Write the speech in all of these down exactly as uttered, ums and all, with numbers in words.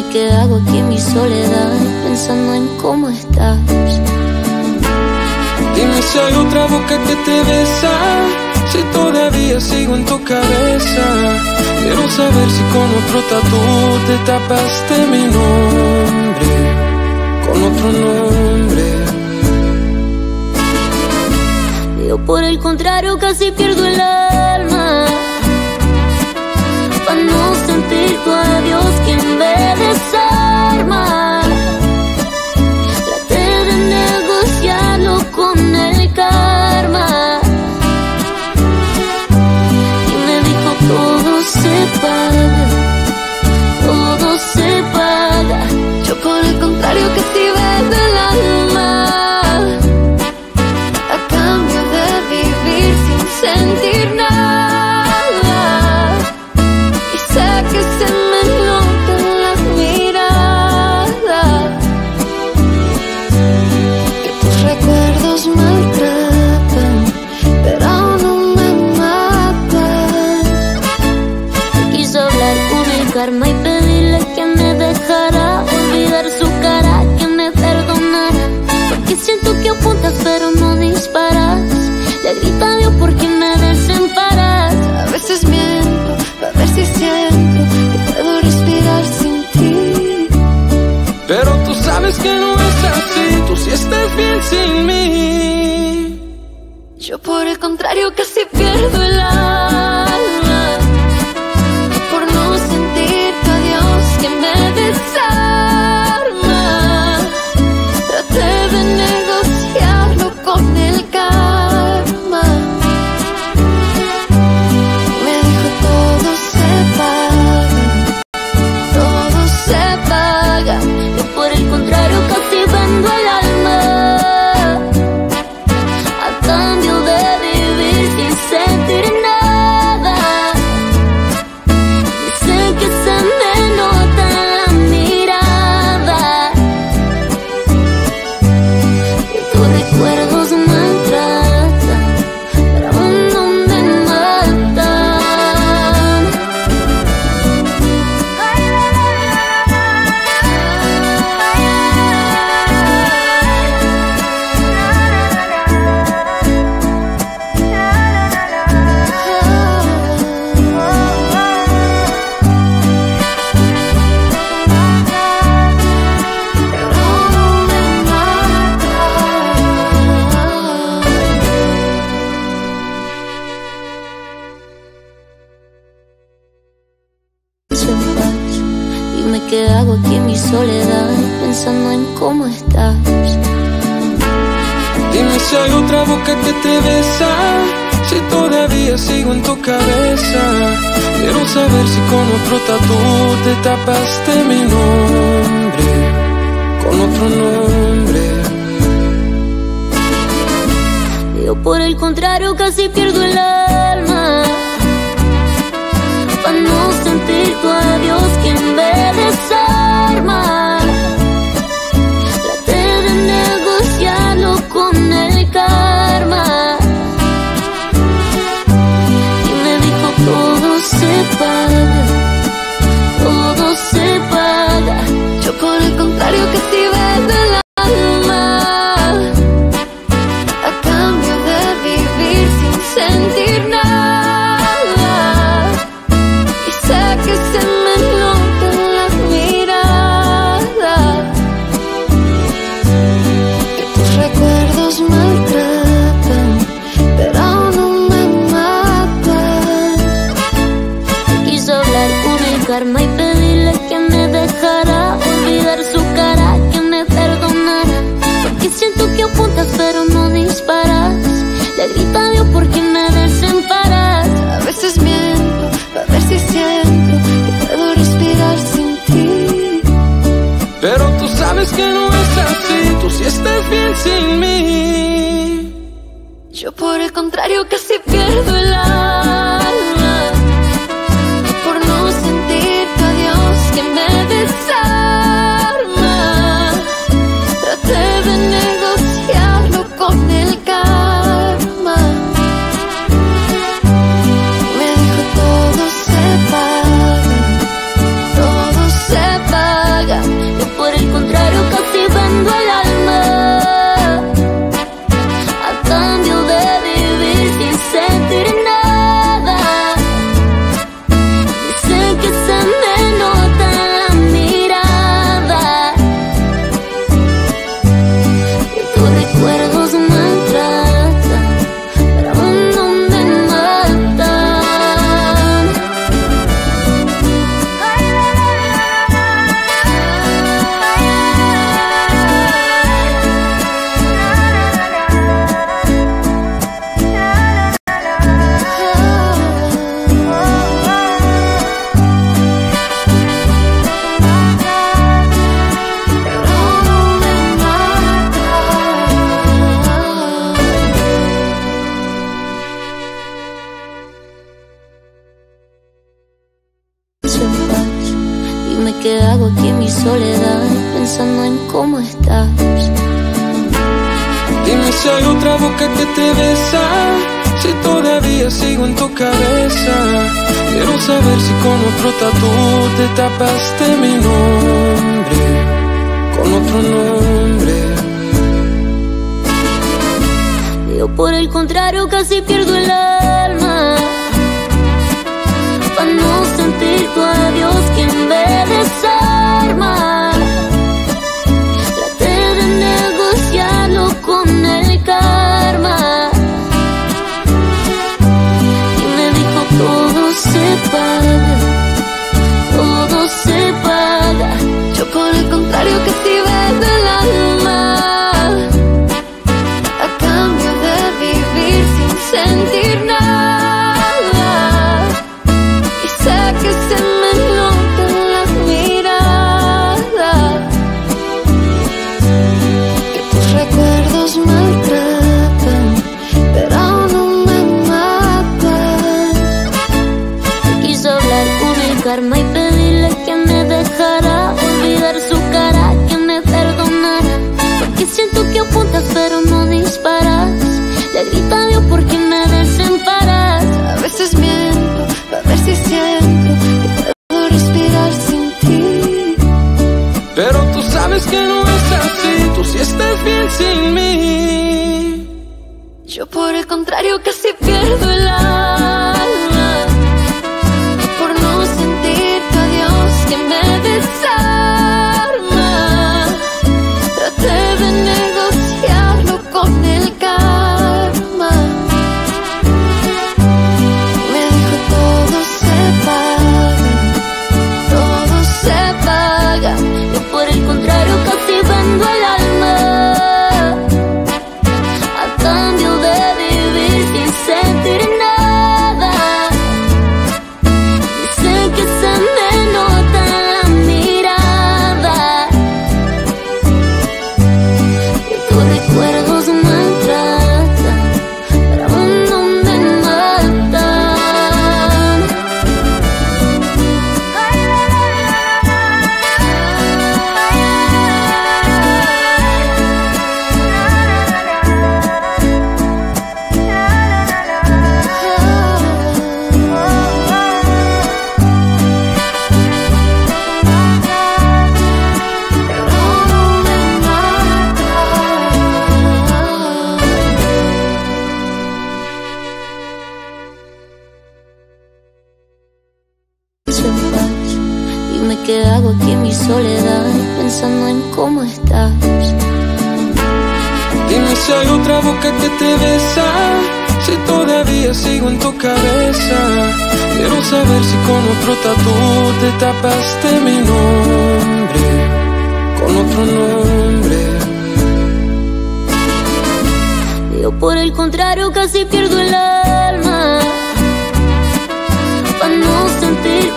¿Qué hago aquí en mi soledad, pensando en cómo estás? Dime si hay otra boca que te besa, si todavía sigo en tu cabeza. Quiero saber si con otro tatu te tapaste mi nombre, con otro nombre. Yo por el contrario casi pierdo el alma, para no sentir tu adiós que me desarma. Traté de negociarlo con el karma y me dijo todo se paga, todo se paga. Yo por el contrario casi vendo el alma a cambio de vivir sin sentir nada. Y sé que se me notan las miradas, que tus recuerdos maltratan, pero aún no me matan. Quise hablar con el karma y pedirle que me dejara olvidar su cara, que me perdonara, porque siento que apuntas pero no disparas. Le grito a Dios porque me desemparas. A veces miento para ver si siento que puedo respirar sin ti, Pero tú sabes que no es así, tú sí estás bien sin mí. yo por el contrario casi pierdo el alma por no sentir tu adiós que me desarma. Traté de negociarlo con el karma, me dijo todo se paga, todo se paga. Yo por el contrario casi vendo el alma a cambio de vivir sin sentir nada. Y sé que se me nota en la mirada, que tus recuerdos maltratan, pero aún no me matan. Dime qué hago aquí en mi soledad, pensando en cómo estás. Dime si hay otra boca que te besa, si todavía sigo en tu cabeza. Quiero saber si con otro tatu te tapaste mi nombre, con otro nombre. Yo por el contrario casi pierdo el alma, para no sentir tu adiós que me desarma. Traté de negociarlo con el karma y me dijo todo se paga, todo se paga. Yo por el contrario casi vendo el alma a cambio de vivir sin sentir nada. Y sé que se me notan las miradas, que tus recuerdos maltratan, pero aún no me matan. Quise hablar con el karma y pedirle que me dejara olvidar su cara, que me perdonara, porque siento que apuntas pero no disparas. Le grito a Dios porque me desemparas. A veces miento para ver si siento que puedo respirar sin ti, Pero tú sabes que no es así, tú sí estás bien sin mí. yo por el contrario casi pierdo el alma por no sentir tu adiós que me desarma. Traté de negociarlo con el karma, me dijo todo se paga, todo se paga. ¿Qué hago aquí en mi soledad pensando en cómo estás? Dime si hay otra boca que te besa, si todavía sigo en tu cabeza. Quiero saber si con otro tatu te tapaste mi nombre, con otro nombre. Yo por el contrario casi pierdo el alma, para no sentir tu adiós que me desarma. Traté de negociarlo con el karma y me dijo todo se paga, todo se paga. Yo por el contrario casi vendo el alma a cambio de vivir sin sentir nada. Y sé que se me nota en la mirada que tus recuerdos maltratan, pero no me matan. Quiso hablar con el karma y pedirle que me dejara olvidar su cara, que me perdonara, porque siento que apuntas pero no disparas. Le grito a Dios porque me desemparas. A veces miento para ver si siento que puedo respirar sin ti, Pero tú sabes que no es así, tú sí estás bien sin mí. yo por el contrario casi pierdo el alma por no sentir tu adiós que me desarma. Traté de negociarlo con el karma, me dijo todo se paga, todo se paga. Yo por el contrario casi vendo el alma a cambio de vivir sin sentir nada. Y sé que se me nota en la mirada que tus recuerdos maltratan, pero aún no me matan. En paz, dime qué hago aquí en mi soledad pensando en cómo estás. Dime si hay otra boca que te besa, si todavía sigo en tu cabeza. Quiero saber si con otro tatu te tapaste mi nombre, con otro nombre. Yo por el contrario casi pierdo el alma para no sentir.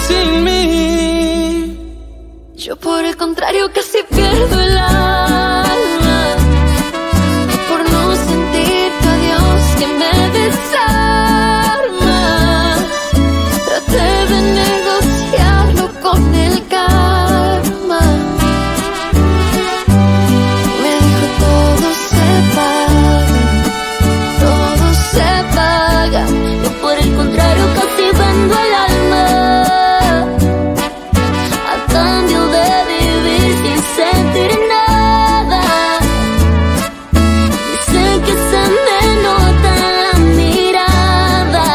sin mí. Yo por el contrario casi pierdo el alma por no sentir tu adiós que me desarma. Traté de negociarlo con el karma. Me dijo todo se paga, todo se paga. Yo por el contrario casi vendo el alma a cambio de vivir sin sentir nada. Dicen que se me nota en la mirada.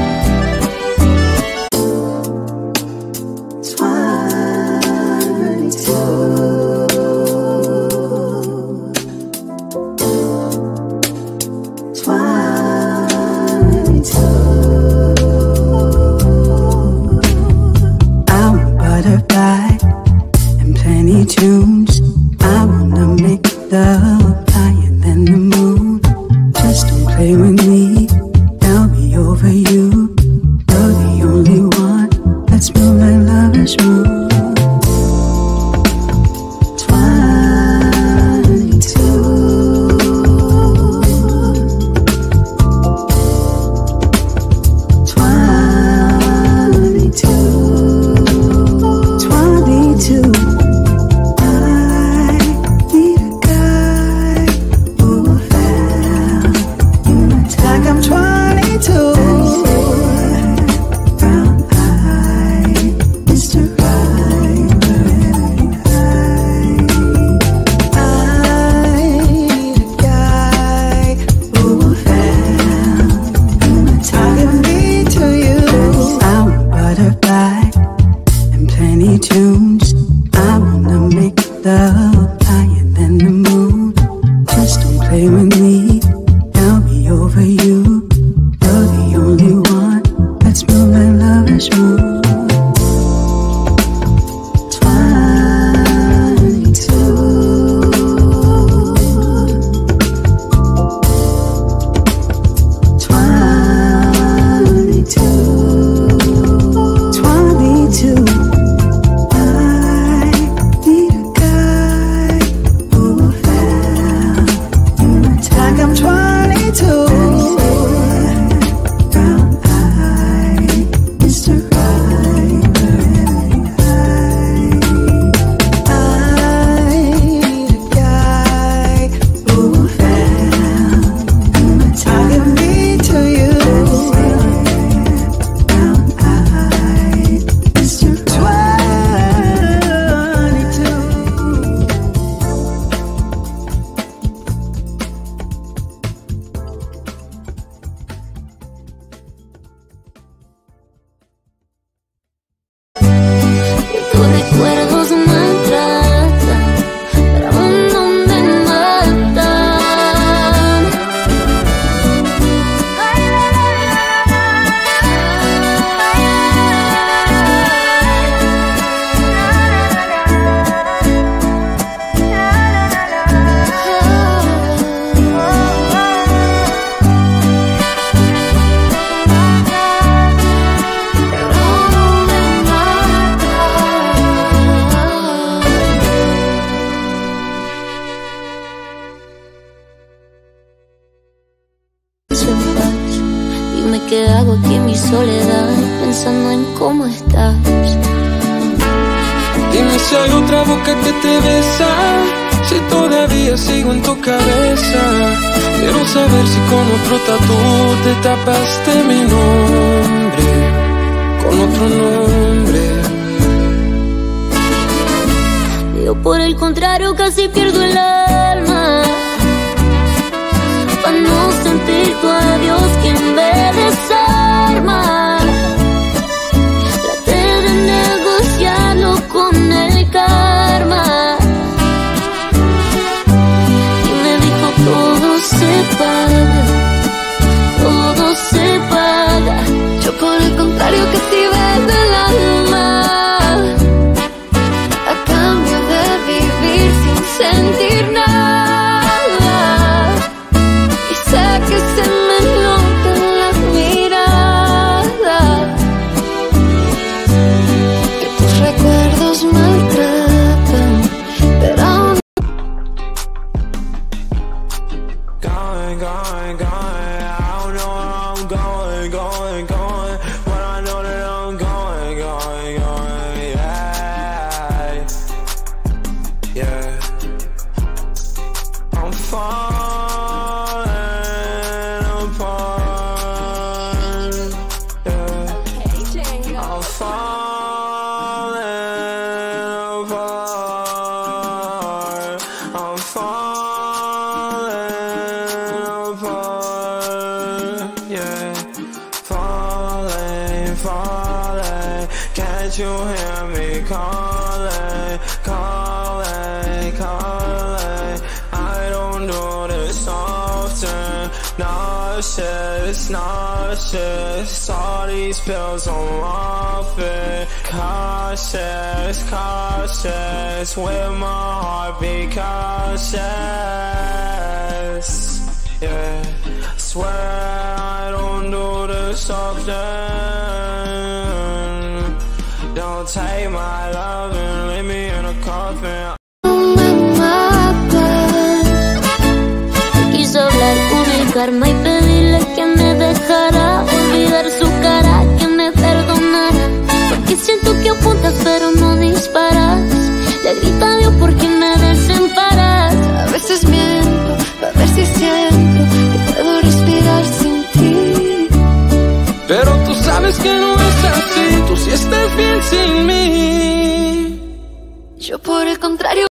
I'm a butterfly and plenty tunes. I wanna make love higher than the moon. Just don't play with me, I'll be over you. You're the only one that's move like lovers move. Tunes. I wanna make love higher than the moon. Just don't play with me, I'll be over you. You're the only one that's move like lovers move. ¿Qué hago aquí en mi soledad, pensando en cómo estás? Dime si hay otra boca que te besa, si todavía sigo en tu cabeza. Quiero saber si con otro tatu te tapaste mi nombre, con otro nombre. Yo por el contrario casi pierdo el alma para no sentir tu adiós que me desarma. Traté de negociarlo con el karma y me dijo todo se paga, todo se paga. Yo por el contrario casi vendo el alma a cambio de vivir sin sentir nada. Can't you hear me calling, calling, calling? I don't do this often. Nauseous, nauseous. All these pills I'm off it. Cautious, cautious. With my heart be cautious. Yeah, I swear I don't do this often. Don't take my love and leave me in a coffin. Me matas. Quiso hablar con el karma y pedirle que me dejara olvidar su cara, que me perdonara. Porque siento que apuntas pero no disparas. Le grita a Dios porque me desemparas. A veces miento para ver si siento que puedo respirar sin ti. Pero tú sabes que no es así. Tú sí estás bien sin mí. Yo por el contrario